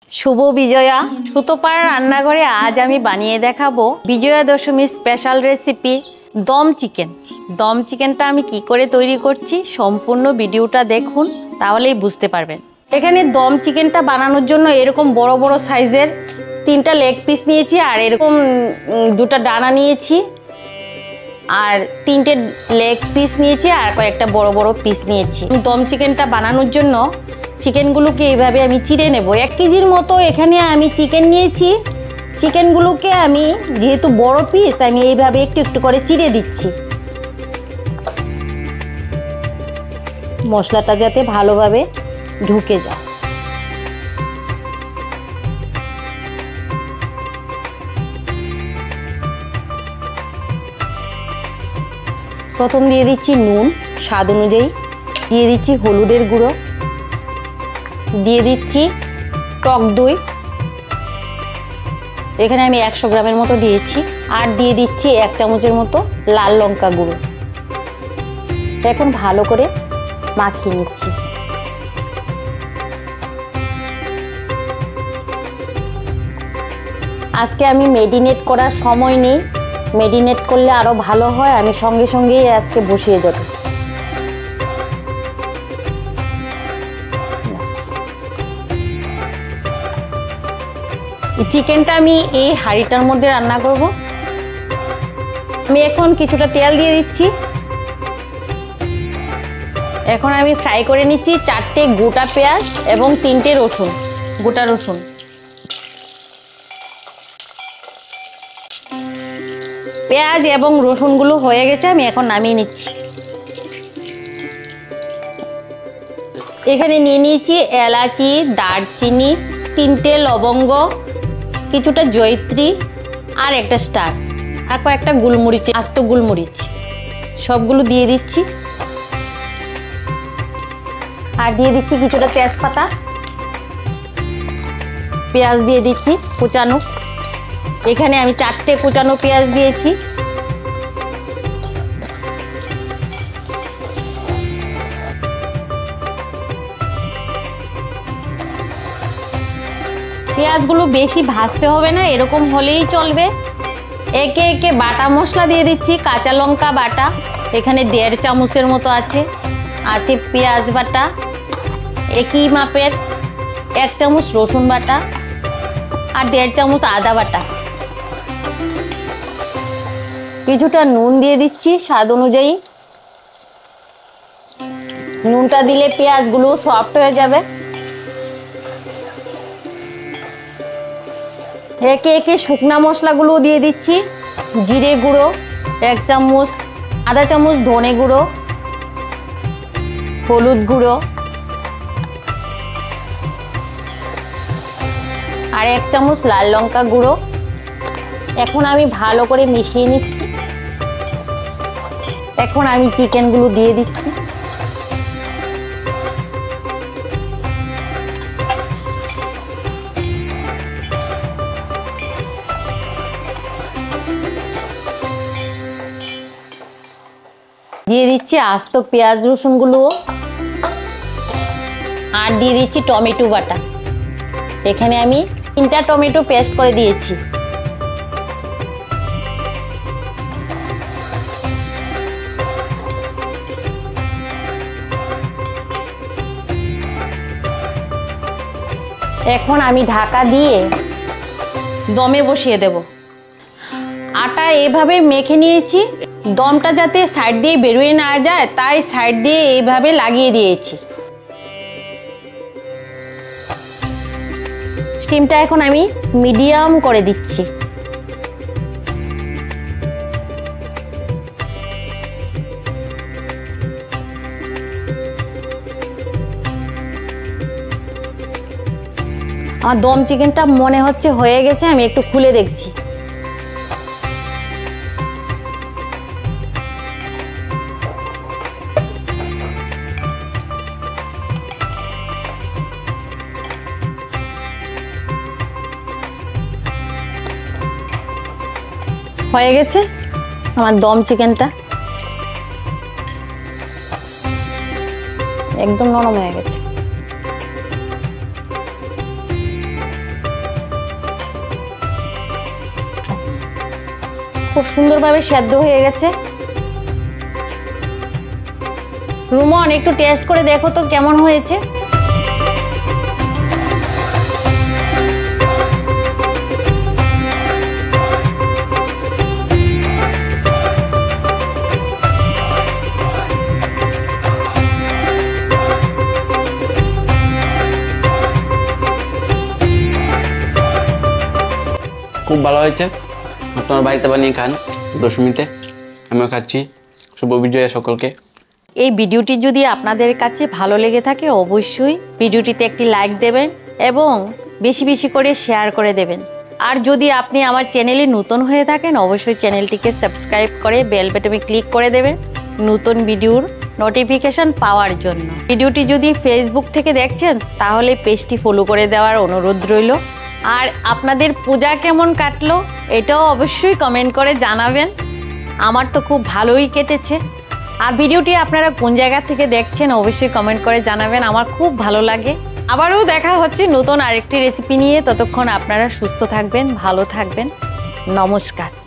শুভ বিজয়া সুতোপাড়া রান্নাঘরে আজ আমি বানিয়ে দেখাবো বিজয়া দশমীর স্পেশাল রেসিপি দম চিকেন। দম চিকেনটা আমি কি করে তৈরি করছি সম্পূর্ণ ভিডিওটা দেখুন, তাহলেই বুঝতে পারবেন। এখানে দম চিকেনটা বানানোর জন্য এরকম বড় বড় সাইজের 3টা লেগ পিস নিয়েছি, আর এরকম 2টা ডানা নিয়েছি, আর 3টে লেগ পিস নিয়েছি, আর কয়েকটা বড় বড় পিস নিয়েছি। দম চিকেনটা বানানোর জন্য চিকেনগুলোকে এইভাবে আমি চিড়ে নেব। 1 কেজির মতো এখানে আমি চিকেন নিয়েছি। চিকেনগুলোকে আমি যেহেতু বড় পিস আমি এইভাবে একটু একটু করে চিড়ে দিচ্ছি, মশলাটা যাতে ভালোভাবে ঢুকে যায়। প্রথম দিয়ে দিচ্ছি নুন স্বাদ অনুযায়ী, দিয়ে দিচ্ছি হলুদের গুঁড়ো, দিয়ে দিচ্ছি টক দই, এখানে আমি 100 গ্রামের মতো দিয়েছি, আর দিয়ে দিচ্ছি 1 চামচের মতো লাল লঙ্কা গুঁড়ো। এখন ভালো করে মাখিয়ে নিচ্ছি। আজকে আমি মেরিনেট করার সময় নেই, মেরিনেট করলে আরো ভালো হয়, আমি সঙ্গে সঙ্গেই আজকে বসিয়ে দেব। চিকেনটা আমি এই হাঁড়িটার মধ্যে রান্না করব। আমি এখন কিছুটা তেল দিয়ে দিচ্ছি। এখন আমি ফ্রাই করে নিচ্ছি 4টে গোটা পেঁয়াজ এবং 3টে রসুন, গোটা রসুন। পেঁয়াজ এবং রসুনগুলো হয়ে গেছে, আমি এখন নামিয়ে নিচ্ছি। এখানে নিয়ে নিয়েছি এলাচি, দারচিনি, 3টে লবঙ্গ, কিছুটা জয়িত্রী, আর একটা স্টার, আর কয়েকটা গোলমরিচ, আস্ত গোলমরিচ, সবগুলো দিয়ে দিচ্ছি। আর দিয়ে দিচ্ছি কিছুটা তেজপাতা, পেঁয়াজ দিয়ে দিচ্ছি কুচানো। এখানে আমি 4টে কুচানো পেঁয়াজ দিয়েছি। পেঁয়াজগুলো বেশি ভাজতে হবে না, এরকম হলেই চলবে। একে একে বাটা মশলা দিয়ে দিচ্ছি। কাঁচা লঙ্কা বাটা এখানে 1.5 চামচের মতো আছে, পেঁয়াজ বাটা একই মাপের, 1 চামচ রসুন বাটা, আর 1.5 চামচ আদা বাটা। কিছুটা নুন দিয়ে দিচ্ছি স্বাদ অনুযায়ী। নুনটা দিলে পেঁয়াজগুলো সফট হয়ে যাবে। একে একে শুকনা মশলাগুলো দিয়ে দিচ্ছি। জিরে গুঁড়ো 1 চামচ, আধা চামচ ধনে গুঁড়ো, হলুদ গুঁড়ো, আর 1 চামচ লাল লঙ্কা গুঁড়ো। এখন আমি ভালো করে মিশিয়ে নিচ্ছি। এখন আমি চিকেনগুলো দিয়ে দিচ্ছি। দিয়ে দিচ্ছি আস্ত পেঁয়াজ রসুনগুলো, আর দিয়ে দিচ্ছি টমেটো বাটা। এখানে আমি 3টা টমেটো পেস্ট করে দিয়েছি। এখন আমি ঢাকা দিয়ে দমে বসিয়ে দেব। আটা এইভাবে মেখে নিয়েছি, দমটা যাতে সাইড দিয়ে বেরিয়ে না যায় তাই সাইড দিয়ে এইভাবে লাগিয়ে দিয়েছি। স্টিমটা এখন আমি মিডিয়াম করে দিচ্ছি। আমার দম চিকেনটা মনে হচ্ছে হয়ে গেছে, আমি একটু খুলে দেখছি। হয়ে গেছে আমার দম চিকেনটা, একদম নরম হয়ে গেছে। খুব সুন্দরভাবে সেদ্ধ হয়ে গেছে। রুমন, একটু টেস্ট করে দেখো তো কেমন হয়েছে। খুব ভালো হয়েছে। আপনার বাড়িতে বানিয়ে খান দশমীতে, আমিও খাচ্ছি। শুভ বিজয়া সকলকে। এই ভিডিওটি যদি আপনাদের কাছে ভালো লেগে থাকে অবশ্যই ভিডিওটিতে একটি লাইক দেবেন এবং বেশি বেশি করে শেয়ার করে দেবেন। আর যদি আপনি আমার চ্যানেলে নতুন হয়ে থাকেন অবশ্যই চ্যানেলটিকে সাবস্ক্রাইব করে বেল বাটনে ক্লিক করে দেবেন নতুন ভিডিওর নোটিফিকেশন পাওয়ার জন্য। ভিডিওটি যদি ফেসবুক থেকে দেখছেন তাহলে পেজটি ফলো করে দেওয়ার অনুরোধ রইল। আর আপনাদের পূজা কেমন কাটলো এটাও অবশ্যই কমেন্ট করে জানাবেন। আমার তো খুব ভালোই কেটেছে। আর ভিডিওটি আপনারা কোন জায়গা থেকে দেখছেন অবশ্যই কমেন্ট করে জানাবেন, আমার খুব ভালো লাগে। আবারও দেখা হচ্ছে নতুন আরেকটি রেসিপি নিয়ে। ততক্ষণ আপনারা সুস্থ থাকবেন, ভালো থাকবেন। নমস্কার।